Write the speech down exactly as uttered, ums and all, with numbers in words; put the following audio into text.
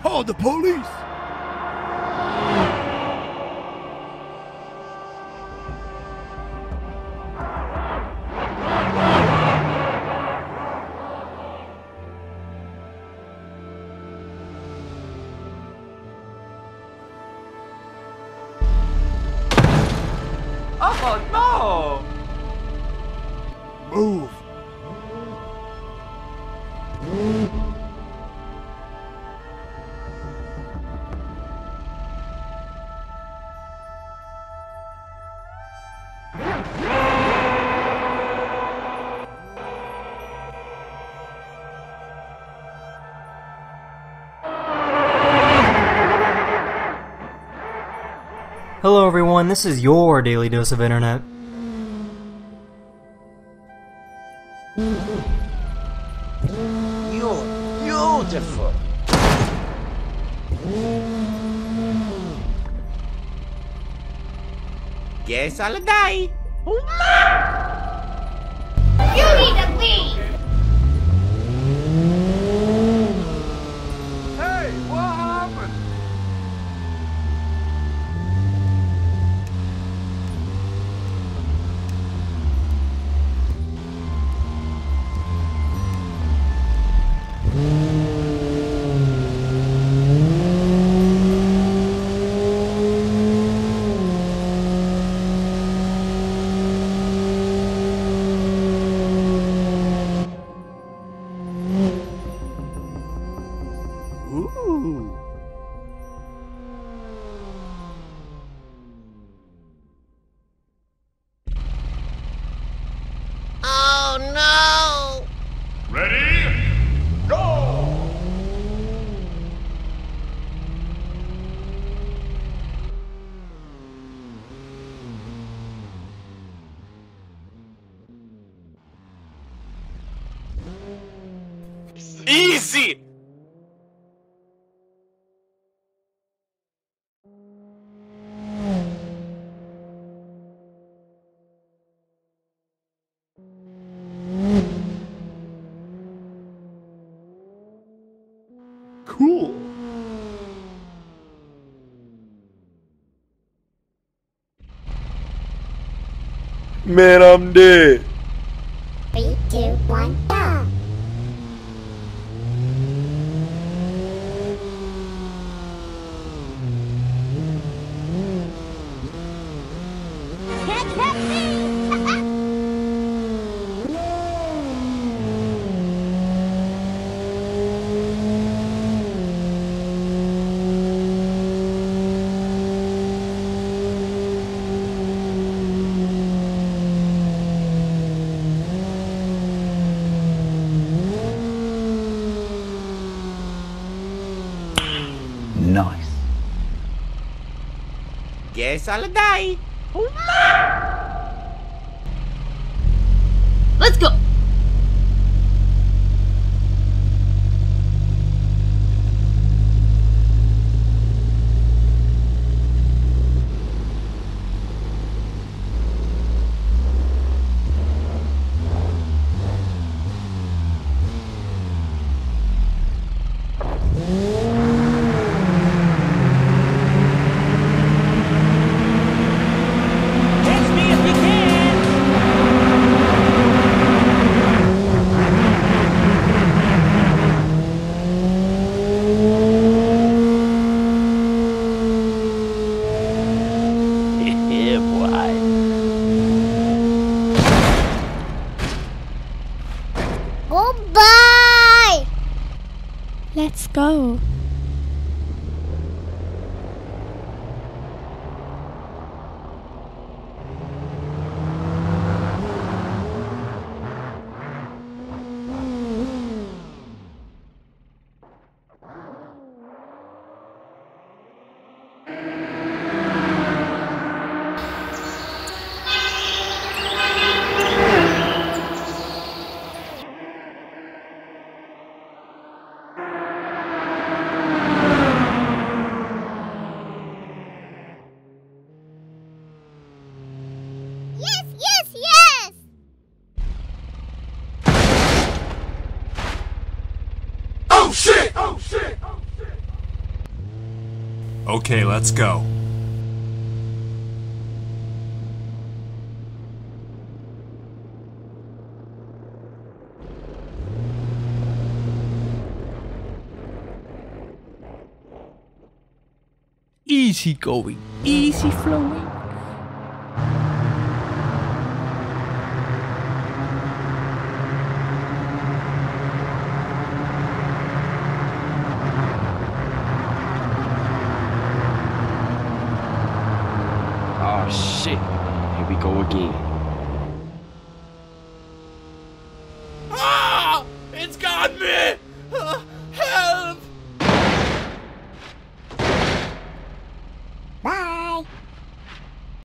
call the police. Oh no! Move. Hello everyone, this is your Daily Dose of Internet. You're beautiful. Guess I'll die. You need to leave! Hey, what happened? Ooh. Oh no! Ready? Go! Easy! Cool. Man, I'm dead. Three, two, one, go! Catch that me! Nice. Guess I'll die. Let's go! Catch me if you can. Okay, let's go. Easy going, easy flowing. Oh shit. Here we go again.